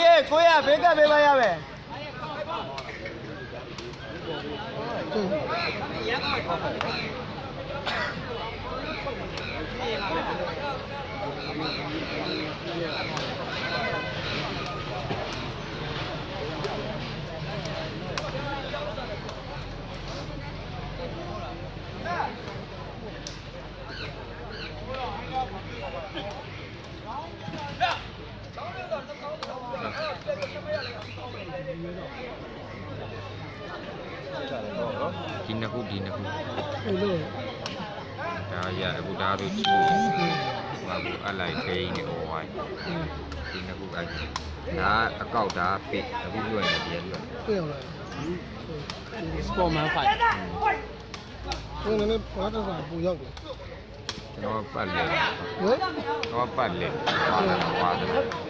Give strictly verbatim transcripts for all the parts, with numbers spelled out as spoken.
耶，过呀，别个别玩呀呗。 ဒီနှစ်ခုဒီနှစ်ခုဒါရအခုဒါတို့ကြည့်ဟိုကအလိုက်ခဲနေဟောဝိုင်းဒီနှစ်ခုကဒါအကောက်ဒါပိအခုပြောရင်ဒီရပြောတွေ့အောင်လား Sportman fight ဘယ်နဲ့ဘာသာပူရောက်တယ်ကျွန်တော်ပတ်လေဟမ်တော့ပတ်လေပါလာပါတယ်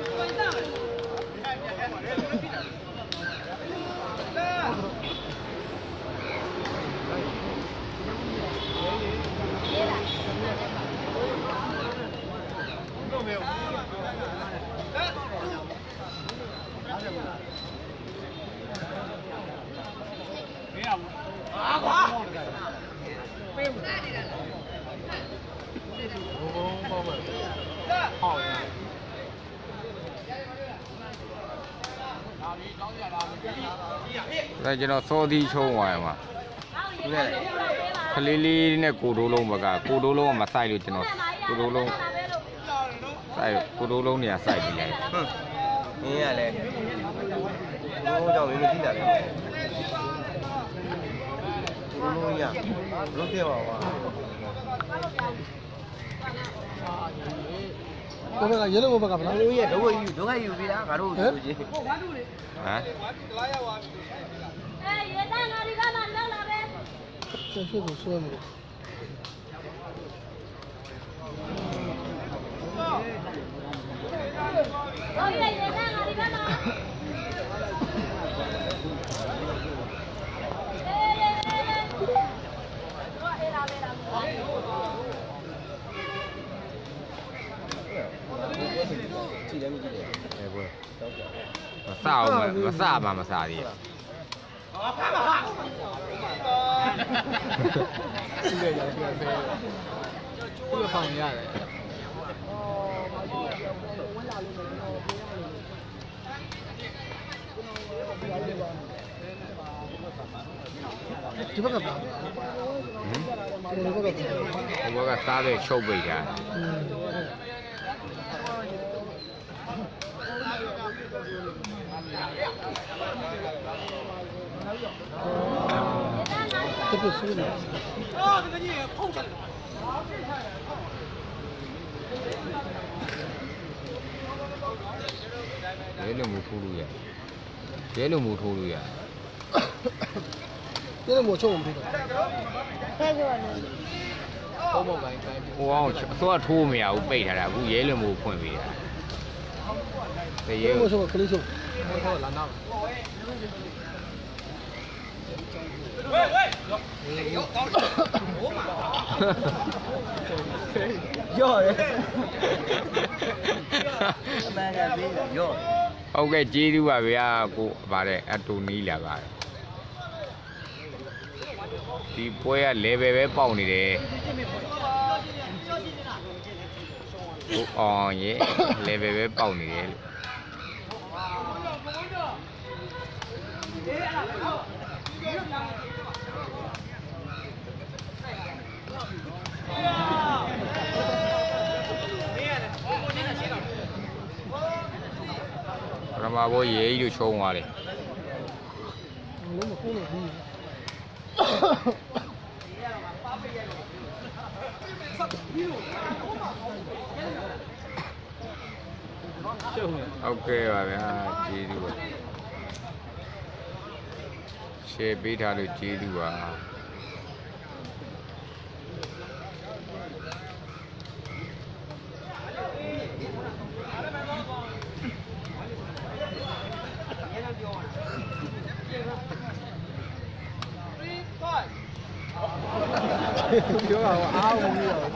ဒါကျွန်တော်စောသီးချုံးသွားရမှာခလေးလေးနဲ့ကိုတိုးလုံးဘကကိုတိုးလုံးကမဆိုင်လို့ကျွန်တော်ကိုတိုးလုံးဆိုင်ကိုတိုးလုံးနေရာဆိုင်ပြီးလိုက်ဟွန်းမင်းရလဲဘိုးကြောင့်မင်းမကြည့်တာလေဘိုးလုံးရဘလို့ပြပါကွာဘယ်ကရဲလို့ဘက်ကဗလားဘိုးရဲ့ဒုက္ခယူဒုက္ခယူပြီလားငါတို့ဆိုချင်းဟမ်哎，也在哪里干嘛？扔了呗。 这是不说呢？ 老爷也在哪里干嘛？哎哎哎哎！我黑了黑了。 ကြည့်တယ်မကြည့်တယ်အဲဘယ်မစအောင်မစပါမစားသေး啊，拍吧哈！ 这个也是飞，这个放人家的。这个干嘛？ 嗯， 这个干嘛？ 我个စားတဲ့ချုပ်ပိတ်တာ这不输的。 啊，这个你碰上了。 ရဲလုံမှုထိုးလို့ရရဲလုံမှုထိုးလို့ရ这个我抽我们这个。 开始了。 包包干干。 ဟိုအောင်အစောထိုးမရဘူးပိတ်ထားတာအခုရဲလုံမှုဖွင့်ပေးတာတရဲ我说可以抽。我说蓝大。 喂喂，有搞我嘛？有人。慢点别有。 ဟုတ်ကဲ့ကျေးဇူးပါဗျာကိုဗါတဲ့အတူနီးလာပါဒီပွဲက level ပဲပေါက်နေတယ်ဟိုအောင်ရဲ့ level ပဲပေါက်နေတယ်လို့ပထမဘောရေးကြီးတို့ချုံးသွားတယ်လုံးမကုန်းလို့ဘူးဟုတ်ကဲ့ပါဗျာကျေးဇူးပါရှယ်ပေးထားလို့ကျေးဇူးပါပြောတာအားမပြီးတော့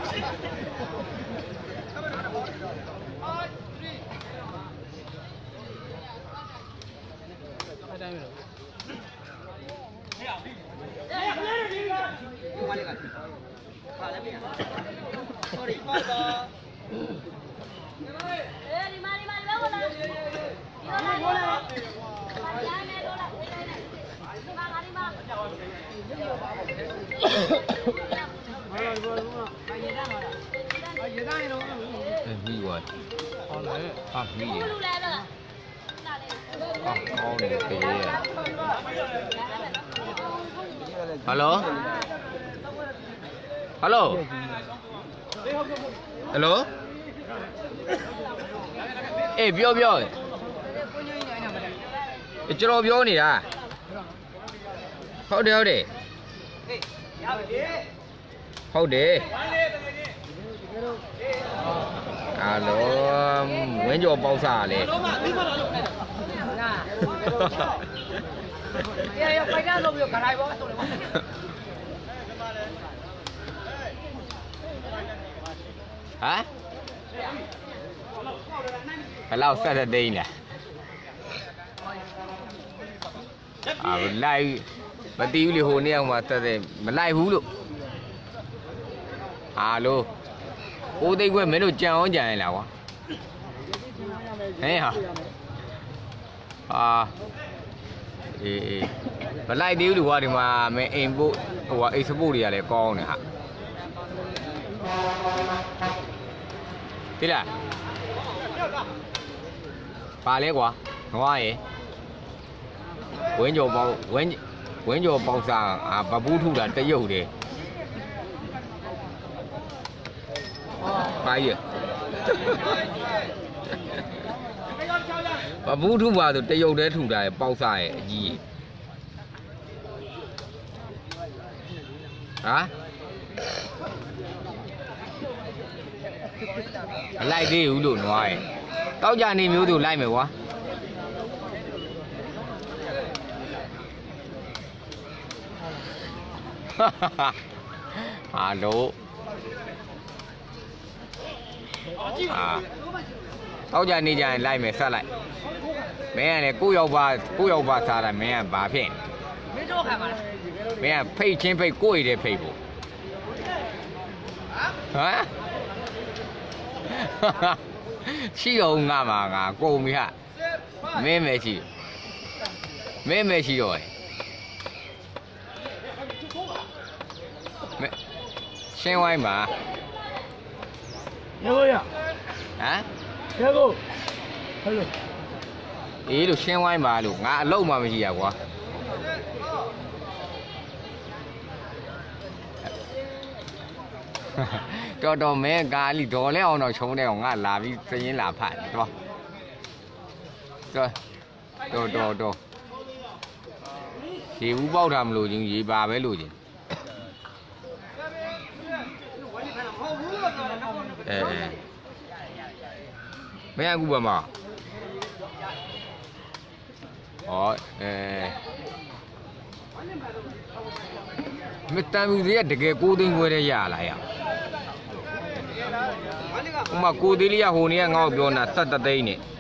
တိုင်းပဲလို့ sorry ပါတော့အေးဒီမှာဒီမှာလောလာဒီမှာလောလာရမ်းနေလောလာဒီမှာဒီမှာဘာလို့ဘာလို့ဘာရေတန်းတော့လားရေတန်းရေတော့အဲမိသွားဟုတ်တယ်ဟာမိတယ်လူလဲတော့ဟာကောင်းနေတယ်ပေးရဟယ်လိုဟယ်လိုဟယ်လိုအေးပြောပြောအေးကျွန်တော်ပြောနေတာဟုတ်တယ်ဟုတ်တယ်ဟုတ်တယ်အားလုံးဝင်းကြော်ပေါက်စားလေရရပိုက်ကြလို့ပြီးခရိုင်ဘောဆိုလေဟမ်ဘယ်လောက်ဆက်တဲ့သိန်းလဲအာလိုက်မတီးဘူးလေဟိုနေ့အောင်မှတက်တဲ့မလိုက်ဘူးလို့ဟာလို့ကိုသိန်းခွဲမင်းတို့ကြံအောင်ကြံရလားကွာဟဲ့ဟာအာအေးအေးမလိုက်သေးဘူးလို့ကွာဒီမှာမင်းအိမ်ပို့ဟိုကအိတ်စပို့တွေကလည်းကောင်းနေဟာတိလားပါလဲကွာငွားရယ်ဝင်းကြော်ပေါက်ဝင်းဝင်းကြော်ပေါက်စားအာဗပူးထုတာတရုတ်တယ်ပါရဗပူးထုပါဆိုတရုတ်တည်းထုတာပေါက်စားရဲ့အကြီးဟာမလိုက်သေးဘူးလို့နွားရဲ့တောက်ကြနေမျိုးသူလိုက်မယ်ကွာဟာလို့အာတောက်ကြနေကြရင်လိုက်မယ်ဆက်လိုက်မင်းကလည်းကိုရောက်ပါကိုရောက်ပါစားတာမင်းကဘာဖြစ်မင်းတို့ခံပါလားမင်းကဖိတ်ချင်းဖိတ်ကိုရတဲ့ဖိတ်ဖို့ဟမ်ရှိတော့ငါမှာငါကုန်ပြီဟာမင်းမရှိမင်းမရှိတော့ရရှင်းဝိုင်းပါရေကိုရဟမ်ရေကိုဟယ်လိုအေးလို့ရှင်းဝိုင်းပါလို့ငါအလုံးမှမရှိရကွာတော်တော်မဲကာလီဒေါ်လဲအောင်တော့ခြုံတဲ့အောင်ငါလာပြီးစရင်လာဖတ်တယ်တော့တော်တော်တော်ရေဘူးပေါက်တာမလို့ချင်းရေပါပဲလို့ချင်းအဲမင်းအခုဘာမဟောအဲမတမ်းဘူးတွေကတကယ်ကိုသိန်းခွဲတဲ့ရလာရဟိုမှာကိုသေးလေးကဟိုနေ့ကငါ့ကိုပြောနေတာဆက်တသိန်းနဲ့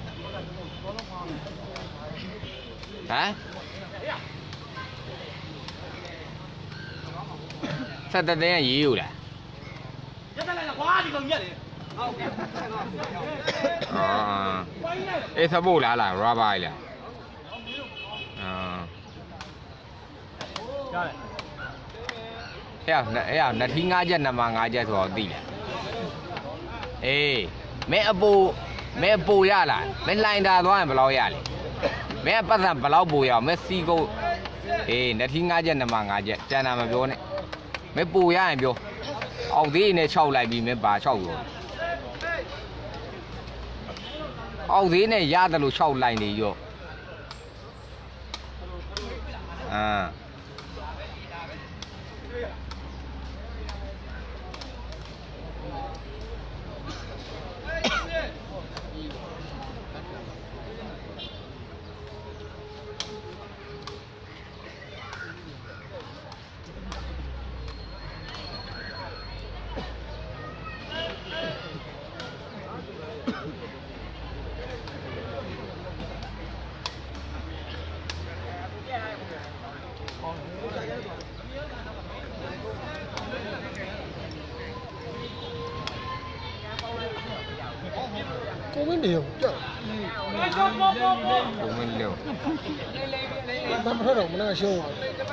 ဟမ်ဆက်တသိန်းကရေးယူလားရက်တက်လိုက်ကွာဒီကောင်ရက်တယ်ဟုတ်ကဲ့အာအေးသဖို့လားလားရာဘာလားအာရတယ်ဟဲ့ဟဲ့နထီးငါးချက်နမငါးချက်ဆိုတော့သိလားအေးမဲအပူမဲပူရလားမဲလိုင်တာသွားရင်ဘယ်လောက်ရလဲမဲပတ်စံဘယ်လောက်ပူရအောင်မဲစီကုတ်အေးနထီးငါးချက်နမငါးချက်တန်တာမပြောနဲ့မဲပူရရင်ပြောအောက်သေးနဲ့၆လိုက်ပြီးမဲပါ၆ရောအောက်သေးနဲ့ရတယ်လို့၆လိုက်နေရောအာင်းနေရောကြောက်ကိုမင်းလို့တမ်းထွက်တော့မနာရှုံးပါ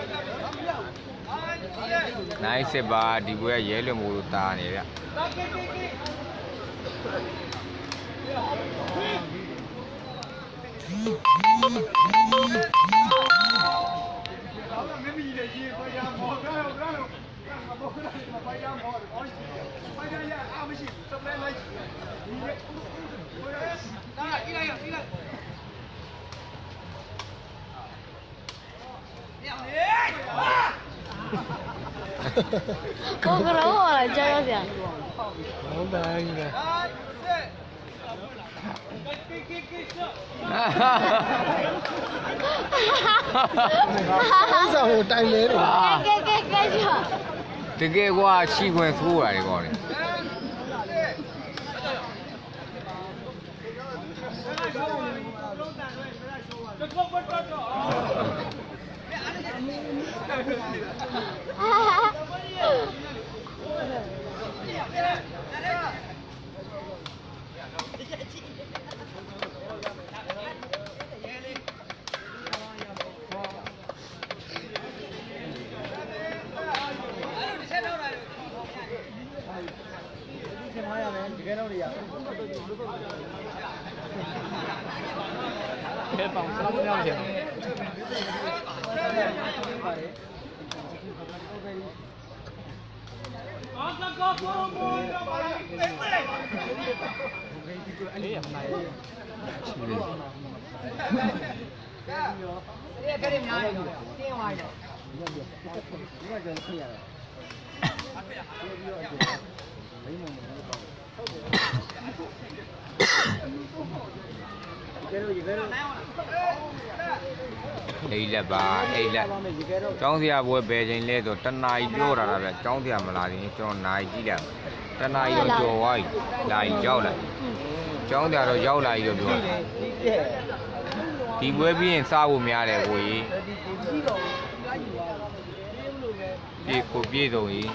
နိုင်စစ်ပါဒီဘွဲရဲလွတ်မှုလို့တာနေဗျကိုကတော့ဟောလာကြောက်ရပြန်ဟုတ်တယ်ကြီးလေ အဲ့ဆောင်ကိုတိုင်လဲတော့ကဲကဲကဲကြောက်တကယ်ကွာရှိခွင့်ဆိုးရတယ်ကောလေခဲပေါင်စလောက်မြောက်ချင် အဲ့ရမနိုင်ဘူးအဲ့ဖက်ရများတယ်တင်းသွားတယ်ဒီကကျန်ခရရတယ်အိလက်ပါအိလက်ကျောင်းစရာဘွယ်ပဲချိန်လဲဆိုတနာကြီးပြောတာလားဗျကျောင်းစရာမလာရင်ကျွန်တော်နိုင်ကြည့်လိုက်တနာကြီးတော့ကြော်သွားပြီလာရင်ရောက်လာကျောင်းစရာတော့ရောက်လာပြီလို့ပြောတယ်ဒီဘွယ်ပြီးရင်စားဖို့များတယ်ကိုကြီးပြေကိုပြေစုံကြီး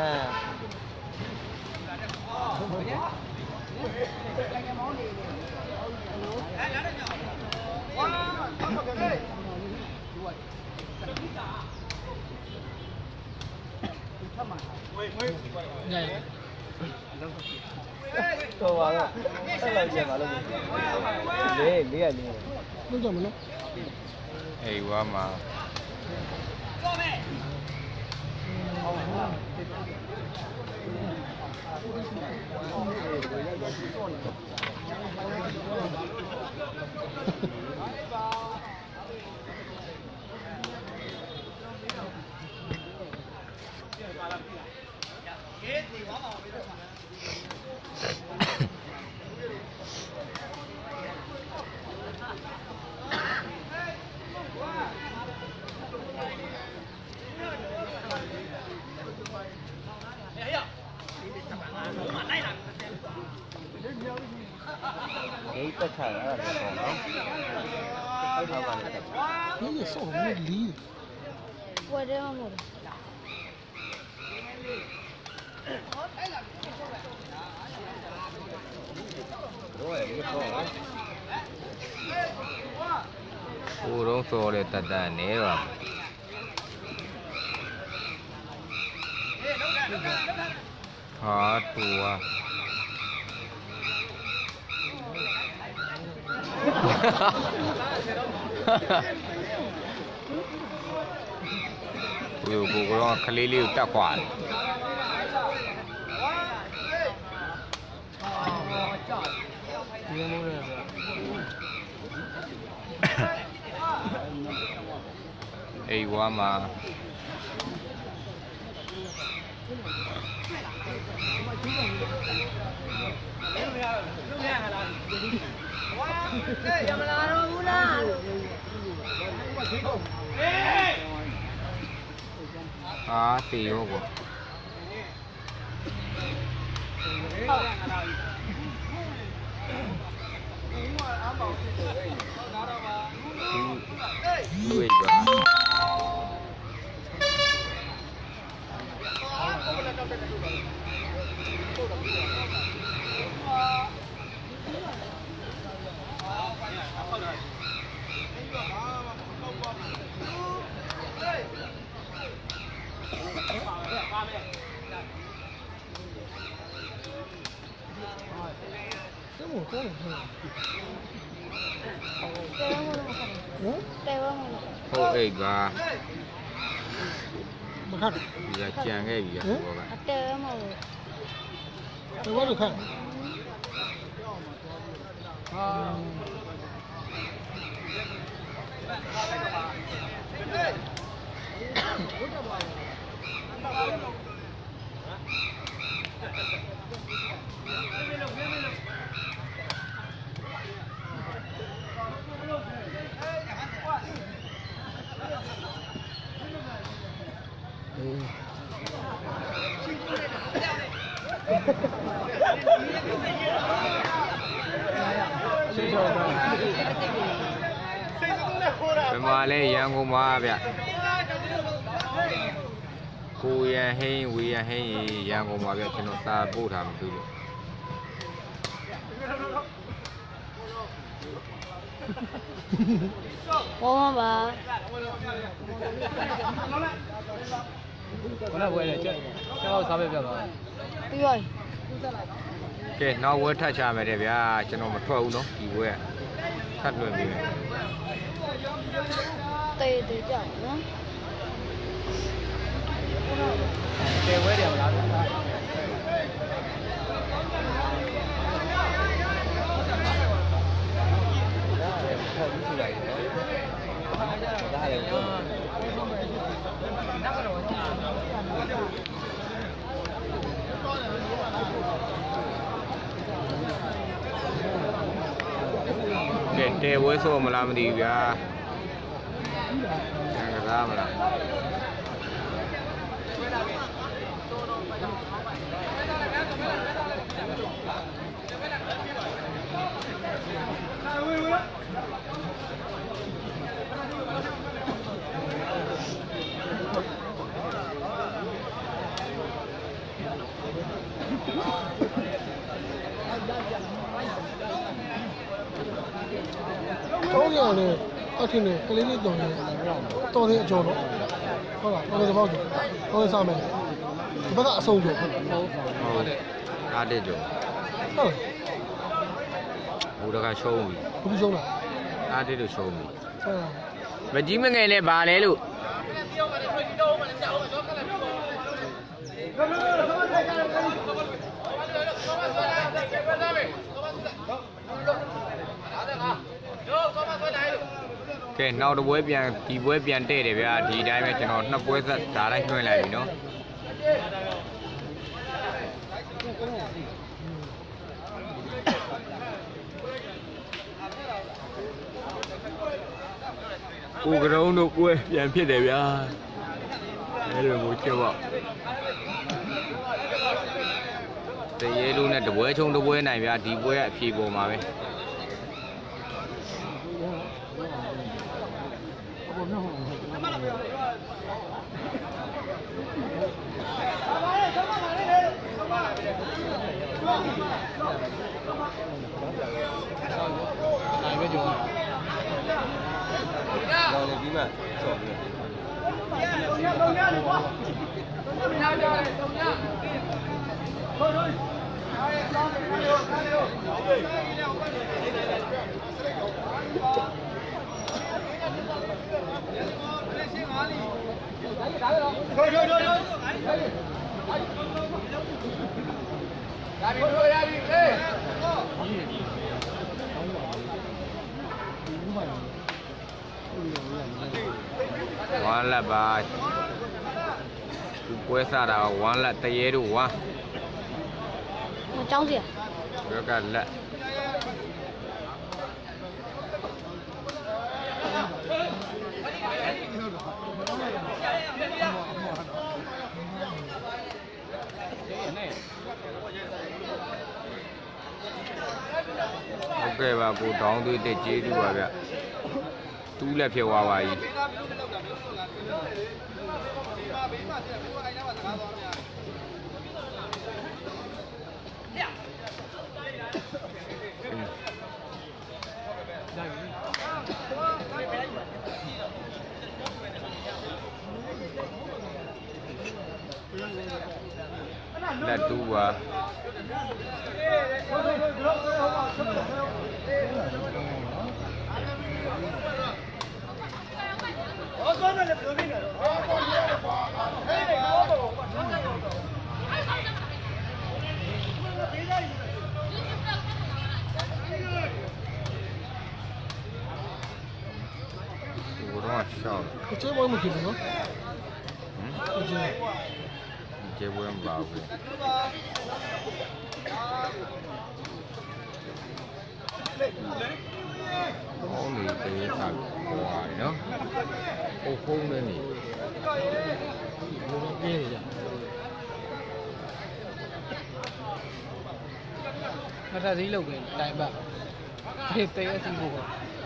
တော်ပါတော့ဆက်လိုက်ကြပါလို့လေးလေးရလေးဟုတ်ကြမလို့အိမ်ဝါမှာဒီတက်ချာအဲ့ဒါပေါ့နော်အဲ့ဒါပါလေတက်ချာဒီရဆောင်းမလီဝယ်တယ်မလို့တော့ရည်ပေါ့နော်ဟိုတော့စော်တဲ့တတ်တတ်နေပါဟာတူอ่ะဘယ်ကိုကတော့ခလေးလေးကိုတက်ခွာတယ်ဒီမိုးရဲအိမ်ဝါမှာအာတေရောကွာဝေးပါကောင်းတယ်ဟမ်တဲဝမလို့ဟုတ်အိတ်ပါမခတ်ဒီကကြံခဲ့ပြီဟောကတဲဝမလို့တယ်ဘာလို့ခတ်ဟာဘယ်မှာလဲရန်ကုန်မှာဗျကိုရန်ဟင်းဝေရန်ဟင်းရန်ကုန်မှာဗျကျွန်တော်စာပို့ထားမှသူလို့ဘောမပါဘယ်နဲ့ဝဲလဲကျက်ကျတော့စားပဲပြတ်သွားပြီးရောကဲနောက်ဝဲထတ်ချမယ်တဲ့ဗျာကျွန်တော်မထွက်ဘူးနော်ဒီဝဲထတ်လွှင့်ပြီးမယ်တေးတေးကြောက်နော်တယ်ဝဲတယ်မလားကဲတဲဝဲဆိုမလားမသိဘူးဗျာဆန်ကစားမလားကောင်းတယ်လေအခင်းနဲ့ကလေးလေးတော်တယ်တော်တဲ့အကျော်တော့ဟုတ်လားတော်တဲ့ဘောက်ကျော်တော်တဲ့စားမယ်ဒီဘက်ကအဆုံးကျော်ဟုတ်ဟုတ်တယ်အားတက်ကြောဟုတ်ဟိုတကရှုံးပြီဘူးရှုံးလားအားတက်လို့ရှုံးပြီဟုတ်မကြီးမငယ်လဲပါလဲလို့ကဲနောက်တစ်ပွဲပြန်ဒီပွဲပြန်တဲ့တယ်ဗျာဒီတိုင်းပဲကျွန်တော်နှစ်ပွဲသက်ဒါတိုင်းနှွှဲလိုက်ပြီနော်ကိုကရုံးတို့ပွဲပြန်ဖြစ်တယ်ဗျာအဲလိုမျိုးချက်ပေါ့တရေလုံးနဲ့တပွဲချုံတပွဲနိုင်ဗျာဒီပွဲကအဖြေပေါ်မှာပဲနိုင်ပဲကျော်ကောင်းနေပြီးမှဆော့ပြီးဝမ်းလက်ပါပွဲစားတာဝမ်းလက်တရေတို့ဝမ်းမကြောင်းစီဘက်ကလက်โอเคပါကိုတောင်းသွေးတက်ကျေးတူပါဗျတူးလက်ဖြစ်သွားပါကြီးလက်တူးပါ笑了。 这我没听过。 嗯？这我也不知道。好你俾大怪နော်好空嘅你咩嚟啫？ခါစီးလုပ်ပဲတိုင်ပတ်ဖေးတဲစီးဖို့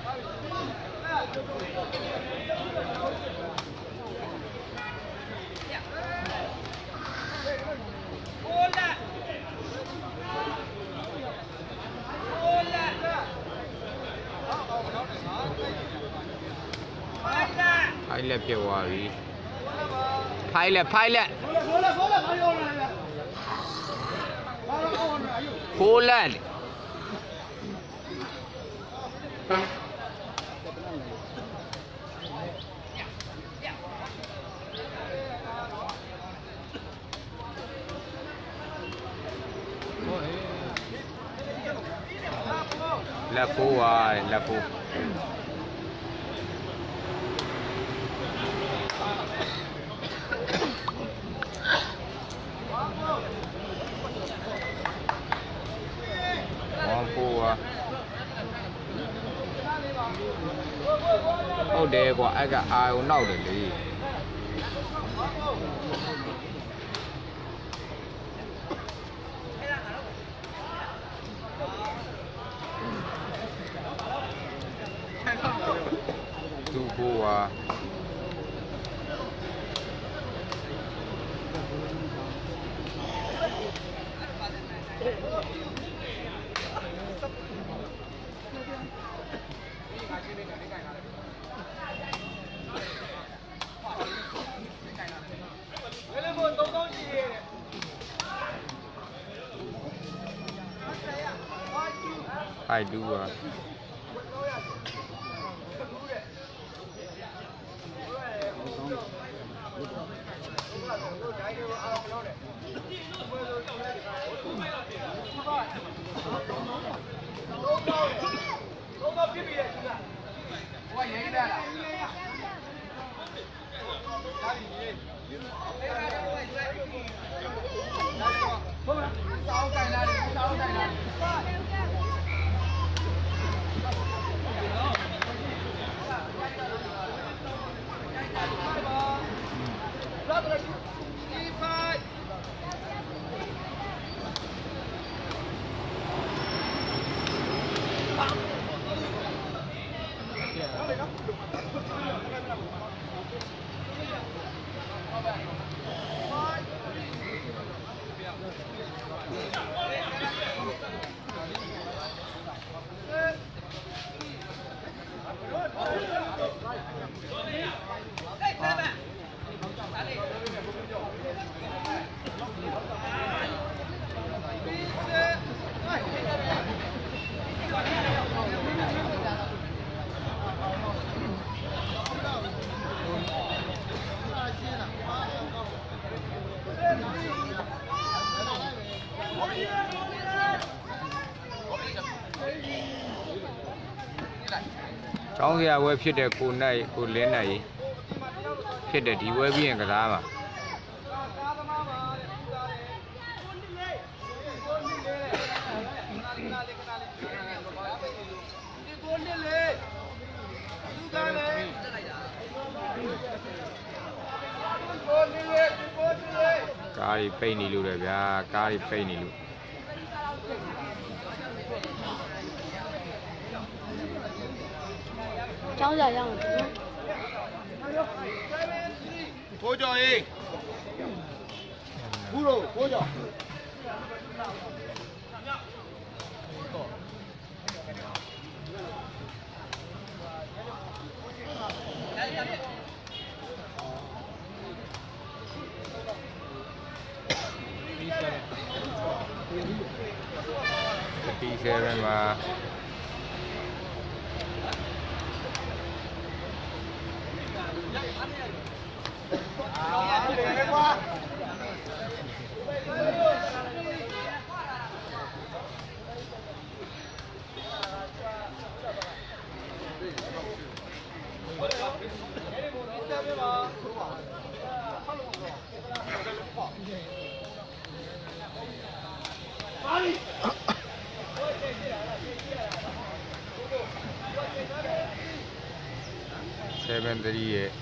ဖိုင်လက်ပြသွားပြီဖိုင်လက်ဖိုင်လက်ခိုးလက်လက်ဖိုးပါလက်ဖိုးဟုတ်တယ်ကွာအဲ့ကအာယုံနောက်တယ်လေသူ့ကိုကI do uhကျောင်းစရာဝဲဖြစ်တဲ့ကိုနိုင်ကိုလင်းနိုင်ဖြစ်တဲ့ဒီဝဲပြီးရင်ကစားမှာကားကြီးပိတ်နေလို့လေဗျာကားကြီးပိတ်နေလို့ကျောင်းကြရအောင်ကိုကျော်ရေးဘူးလို့ကိုကျော် seven မှာseven three ရဲ့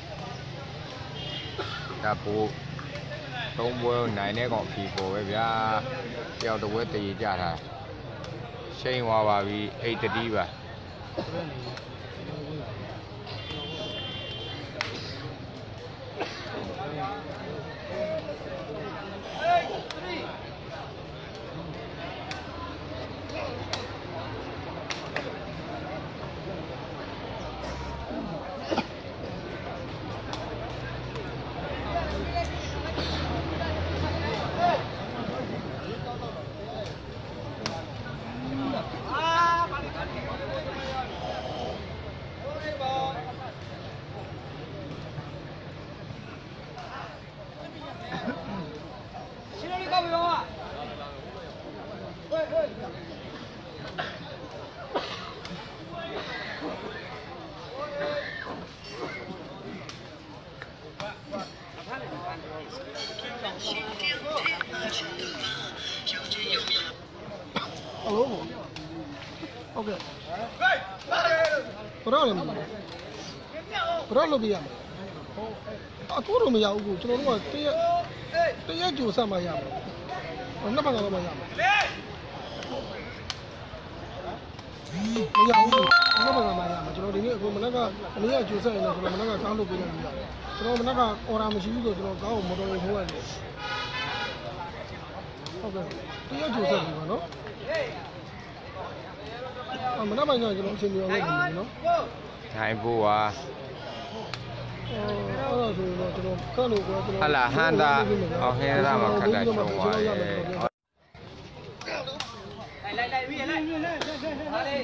ဒါပို့သုံးပွဲနိုင်တဲ့ကောင်ဖြီပေါ်ပဲဗျာတယောက်တစ်ပွဲတည်ကြတာရှိန်သွားပါပြီ eight three ပါဟယ်လိုဟုတ်ကဲ့ဘရောလည်းမလုပ်ဘရောလုပ်ပြရမယ်အခုတော့မရဘူးကိုကျွန်တော်တို့ကတရက်တရက်ကြိုဆက်မှရမယ်နှစ်ပတ်ကတော့မှရမယ်မရဘူးနှစ်ပတ်ကမှရမယ်ကျွန်တော်ဒီနေ့အခုမနက်ကမနေ့ကကြိုဆက်ရင်တော့ကျွန်တော်မနက်ကကောင်းလုပ်ပေးနေပြီကျွန်တော်မနက်ကအော်ဒါမရှိဘူးဆိုကျွန်တော်ကောင်းကိုမော်တော်ကိုထိုးလိုက်တယ်ဟုတ်ကဲ့တရက်ကြိုဆက်ပြီပါနော်အမနက်ပိုင်းကကျွန်တော်အချိန်ပြောင်းလုပ်နေပြီနော်ထိုင်ဖို့ပါအဲ့ဒါဆိုတော့ကျွန်တော်ခက်လို့ပြောကျွန်တော်ဟလာဟန်တာအော်ဟဲရာမှာခက်တာချုံသွားတယ်လိုက်လိုက်ပြီးလိုက်ဟာလေ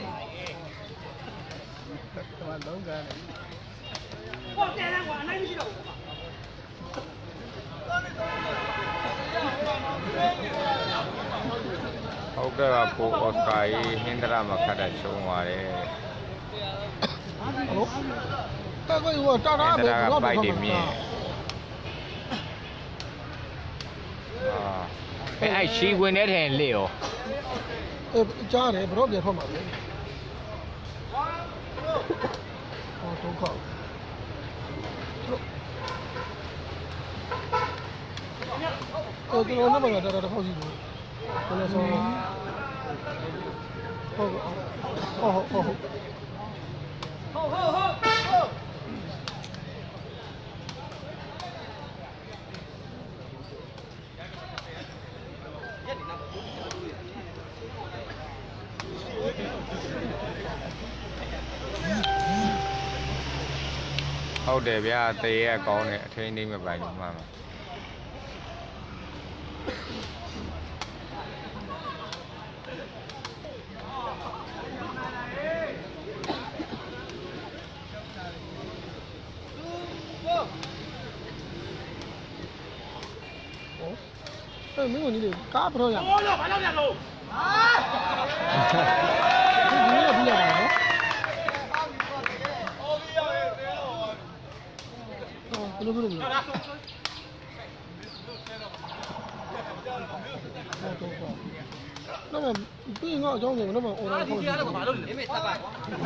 ဘာလုံးကန်ဟောပြန်လာကွာအနိုင်မရှိတော့ဟုတ်ကဲ့ပါပိုအော်စကာကြီးဟင်္ဒရာမှာခက်တာချုံသွားတယ်ဟယ်လိုတက်ကိုဟိုတာတာပဲတော့ပိုက်တယ်မြင်အာအဲ့အဲ့ရှီဝင်တဲ့ထင်လေရောအေးကြားတယ်ဘရော့ပြန်ထွက်မှာပဲဟောတော့ကောက်အော်ကျွန်တော်လည်းမကတာတာတစ်ခေါက်ရှိတယ်ကျွန်တော်ဆိုဟုတ်ဟုတ်ဟုတ်ဟုတ်ဟုတ်ဟုတ်ဟုတ်ဟုတ်တယ်ဗျာတရေကကောင်းတယ်အထင်းနှိမ့်မပိုင်လို့မှန်ပါအဲ့မင်းကนี่ကားဘရော့ရဘောလို့ဘာလို့ရလို့ဒီနေ့ပြီးရပါနော်ဘယ်လိုလုပ်လဲတော့ပြီးငါအကြောင်းဆိုတော့အော်ဒါခေါ်တယ်ဘာလို့လဲမေးသက်ပါ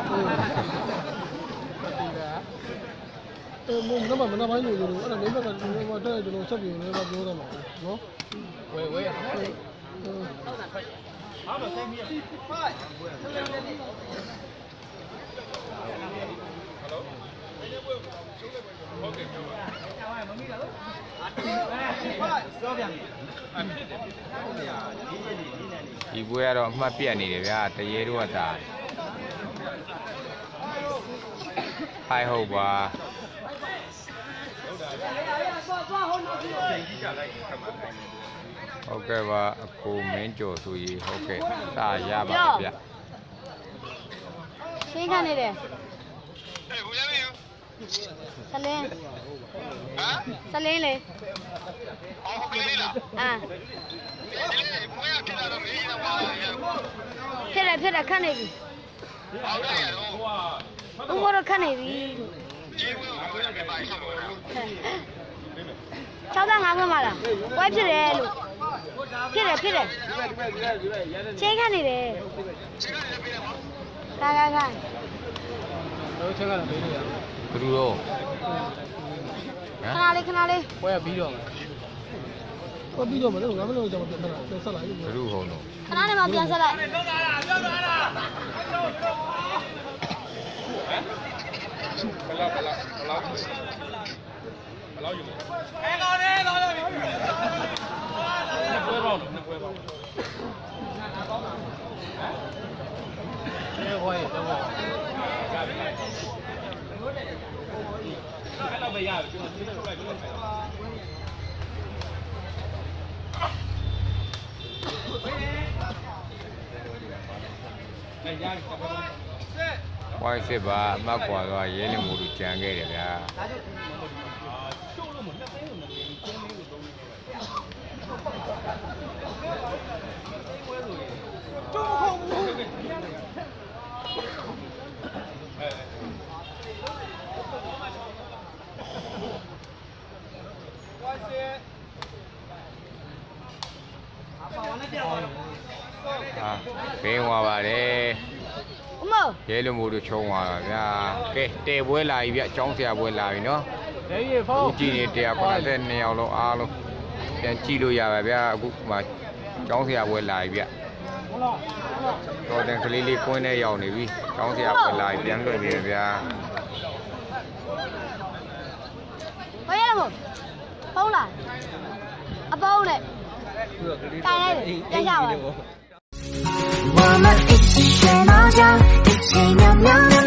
အဲမင်းမမနပိုင်းလို့လို့အဲ့ဒါမင်းဘက်ကဒီမှာတက်တယ်လို့ဆက်ပြီးလည်းပြောတော့မှာနော်ဝဲဝဲဟုတ်တယ်ဟုတ်တာထွက်ဟာမဆိုင်မီးဖိုင်ဟယ်လိုဟုတ်ကဲ့ပြောပါမမီးလားလို့ဆောပြန်ဒီပွဲကတော့အမှတ်ပြတ်နေတယ်ဗျာတရေတို့ကသာဟိုင်ဟုတ်ပါဟဟုတ်ကဲ့ပါအကိုမင်းကျော်ဆိုရေဟုတ်ကဲ့စာရပါဗျရှင်းခံနေတယ်ဆလင်းဆလင်းလေအာဖြစ်တယ်ဖြစ်တယ်ခတ်နေပြီဘုံကတော့ခတ်နေပြီ၆၅ခွင့်ပါလားဝိုင်းဖြစ်တယ်လို့ဖြစ်တယ်ဖြစ်တယ်ချင်းခတ်နေတယ်ခါခါခါတော့ချင်းကတော့ပေးနေရဘယ်လိုတော့ခဏလေးခဏလေးပွဲပြီးတော့မယ်ပွဲပြီးတော့မယ်လို့ငါမလို့ကြောင်ပြန်ဆက်လာပြန်ဆက်လာပြီဘယ်လိုဟုတ်တော့ခဏနဲ့မှပြန်ဆက်လိုက်ဘလောက်ဘလောက်ဘလောက်ဘလောက်ယူအဲကောင်းတယ်ကောင်းတယ်ပွဲပေါင်းပွဲပေါင်းအဲဟိုရတော့အဲ့တော့ပဲရကျွန်တော်သိလို့လိုက်ကျွန်တော်ဝိုင်းစစ်ပါအမှတ်ကွာသွားရဲလင်မို့လို့ကြံခဲ့တယ်ဗျာဟာဘေးဝါပါတယ်အမရဲလူမျိုးတို့ချုံသွားတာဗျာကဲတဲပွဲလာပြီဗျအကြောင်းဆရာပွဲလာပြီနော်ရဲရေဖောင်းကြည့်နေone ninety-twoယောက်လုံးအားလုံးပြန်ကြည့်လို့ရပါဗျာအခုမှအကြောင်းဆရာပွဲလာပြီဗျတော်တယ်ကလေးလေးကွင်းထဲရောက်နေပြီအကြောင်းဆရာပွဲလာပြီပြန်လွှတ်နေတယ်ဗျာဘယ်ရမဖုန်းလာအပေါင်းနဲ့တိုင်လိုက်ပြန်ရပါ我们一起学猫叫，一起喵喵喵。